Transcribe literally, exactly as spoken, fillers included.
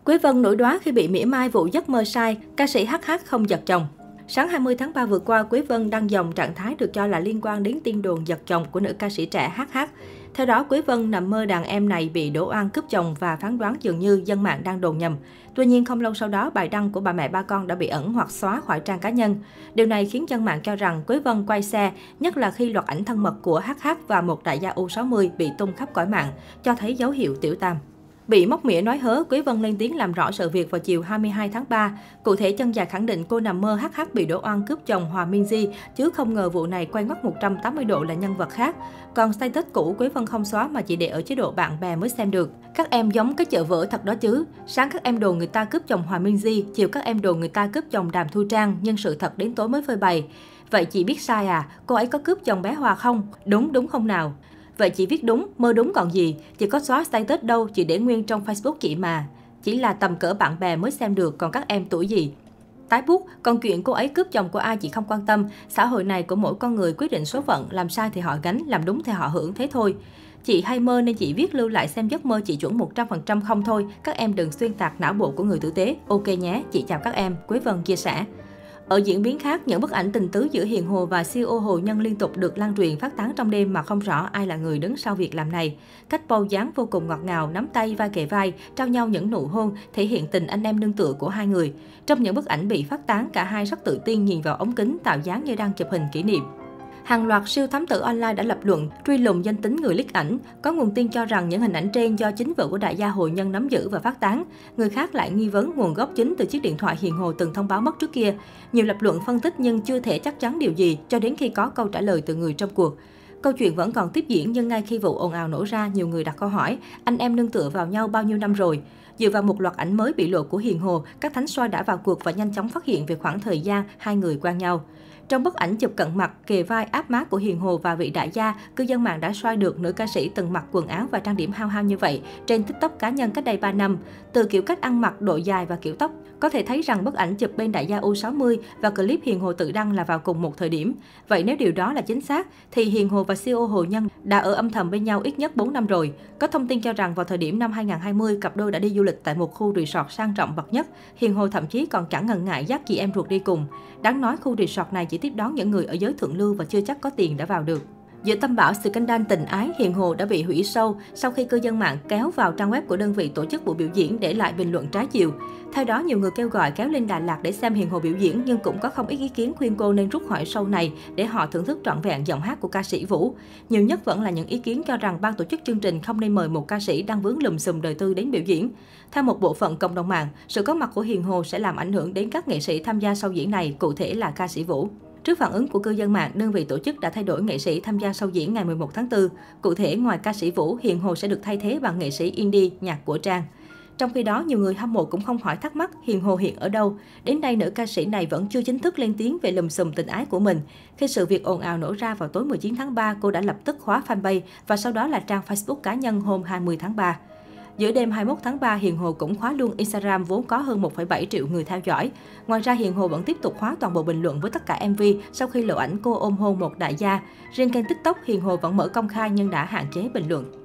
Quế Vân nổi đoá khi bị mỉa mai vụ giấc mơ sai, ca sĩ hát hát không giật chồng. Sáng hai mươi tháng ba vừa qua, Quế Vân đăng dòng trạng thái được cho là liên quan đến tin đồn giật chồng của nữ ca sĩ trẻ hát hát. Theo đó, Quế Vân nằm mơ đàn em này bị đổ oan cướp chồng và phán đoán dường như dân mạng đang đồn nhầm. Tuy nhiên, không lâu sau đó, bài đăng của bà mẹ ba con đã bị ẩn hoặc xóa khỏi trang cá nhân. Điều này khiến dân mạng cho rằng Quế Vân quay xe, nhất là khi loạt ảnh thân mật của hát hát và một đại gia U sáu mươi bị tung khắp cõi mạng, cho thấy dấu hiệu tiểu tam. Bị móc mỉa nói hớ, Quế Vân lên tiếng làm rõ sự việc vào chiều hai mươi hai tháng ba. Cụ thể, chân dài khẳng định cô nằm mơ hát hát bị đổ oan cướp chồng Hòa Minzy, chứ không ngờ vụ này quay ngoắt một trăm tám mươi độ là nhân vật khác. Còn status cũ Quế Vân không xóa mà chỉ để ở chế độ bạn bè mới xem được. Các em giống cái chợ vỡ thật đó chứ. Sáng các em đồn người ta cướp chồng Hòa Minzy, chiều các em đồn người ta cướp chồng Đàm Thu Trang, nhưng sự thật đến tối mới phơi bày. Vậy chị biết sai à? Cô ấy có cướp chồng bé Hòa không? Đúng đúng không nào? Vậy chị viết đúng, mơ đúng còn gì. Chị có xóa status đâu, chị để nguyên trong Facebook chị mà. Chỉ là tầm cỡ bạn bè mới xem được, còn các em tuổi gì. Tái bút, còn chuyện cô ấy cướp chồng của ai chị không quan tâm. Xã hội này của mỗi con người quyết định số phận, làm sai thì họ gánh, làm đúng thì họ hưởng, thế thôi. Chị hay mơ nên chị viết lưu lại xem giấc mơ chị chuẩn một trăm phần trăm không thôi. Các em đừng xuyên tạc não bộ của người tử tế. Ok nhé, chị chào các em, Quế Vân chia sẻ. Ở diễn biến khác, những bức ảnh tình tứ giữa Hiền Hồ và xê e ô Hồ Nhân liên tục được lan truyền phát tán trong đêm mà không rõ ai là người đứng sau việc làm này. Cách pose dáng vô cùng ngọt ngào, nắm tay vai kề vai, trao nhau những nụ hôn, thể hiện tình anh em nương tựa của hai người. Trong những bức ảnh bị phát tán, cả hai rất tự tin nhìn vào ống kính, tạo dáng như đang chụp hình kỷ niệm. Hàng loạt siêu thám tử online đã lập luận truy lùng danh tính người leak ảnh. Có nguồn tin cho rằng những hình ảnh trên do chính vợ của đại gia Hồ Nhân nắm giữ và phát tán. Người khác lại nghi vấn nguồn gốc chính từ chiếc điện thoại Hiền Hồ từng thông báo mất trước kia. Nhiều lập luận phân tích nhưng chưa thể chắc chắn điều gì cho đến khi có câu trả lời từ người trong cuộc. Câu chuyện vẫn còn tiếp diễn nhưng ngay khi vụ ồn ào nổ ra, nhiều người đặt câu hỏi anh em nương tựa vào nhau bao nhiêu năm rồi. Dựa vào một loạt ảnh mới bị lộ của Hiền Hồ, các thánh soi đã vào cuộc và nhanh chóng phát hiện về khoảng thời gian hai người quen nhau. Trong bức ảnh chụp cận mặt, kề vai áp má của Hiền Hồ và vị đại gia, cư dân mạng đã soi được nữ ca sĩ từng mặc quần áo và trang điểm hao hao như vậy trên TikTok cá nhân cách đây ba năm. Từ kiểu cách ăn mặc, độ dài và kiểu tóc, có thể thấy rằng bức ảnh chụp bên đại gia U sáu mươi và clip Hiền Hồ tự đăng là vào cùng một thời điểm. Vậy nếu điều đó là chính xác, thì Hiền Hồ và xê e ô Hồ Nhân đã ở âm thầm bên nhau ít nhất bốn năm rồi. Có thông tin cho rằng vào thời điểm năm hai nghìn không trăm hai mươi, cặp đôi đã đi du lịch tại một khu resort sang trọng bậc nhất. Hiền Hồ thậm chí còn chẳng ngần ngại dắt chị em ruột đi cùng. Đáng nói khu resort này chỉ tiếp đón những người ở giới thượng lưu và chưa chắc có tiền đã vào được. Giữa tâm bão scandal tình ái, Hiền Hồ đã bị hủy show sau khi cư dân mạng kéo vào trang web của đơn vị tổ chức buổi biểu diễn để lại bình luận trái chiều. Theo đó, nhiều người kêu gọi kéo lên Đà Lạt để xem Hiền Hồ biểu diễn, nhưng cũng có không ít ý kiến khuyên cô nên rút khỏi show này để họ thưởng thức trọn vẹn giọng hát của ca sĩ Vũ. Nhiều nhất vẫn là những ý kiến cho rằng ban tổ chức chương trình không nên mời một ca sĩ đang vướng lùm xùm đời tư đến biểu diễn. Theo một bộ phận cộng đồng mạng, sự có mặt của Hiền Hồ sẽ làm ảnh hưởng đến các nghệ sĩ tham gia show diễn này, cụ thể là ca sĩ Vũ. Trước phản ứng của cư dân mạng, đơn vị tổ chức đã thay đổi nghệ sĩ tham gia show diễn ngày mười một tháng tư. Cụ thể, ngoài ca sĩ Vũ, Hiền Hồ sẽ được thay thế bằng nghệ sĩ indie, nhạc của Trang. Trong khi đó, nhiều người hâm mộ cũng không khỏi thắc mắc Hiền Hồ hiện ở đâu. Đến nay, nữ ca sĩ này vẫn chưa chính thức lên tiếng về lùm xùm tình ái của mình. Khi sự việc ồn ào nổ ra vào tối mười chín tháng ba, cô đã lập tức khóa fanpage và sau đó là trang Facebook cá nhân hôm hai mươi tháng ba. Giữa đêm hai mươi mốt tháng ba, Hiền Hồ cũng khóa luôn Instagram vốn có hơn một phẩy bảy triệu người theo dõi. Ngoài ra, Hiền Hồ vẫn tiếp tục khóa toàn bộ bình luận với tất cả em vê sau khi lộ ảnh cô ôm hôn một đại gia. Riêng kênh TikTok, Hiền Hồ vẫn mở công khai nhưng đã hạn chế bình luận.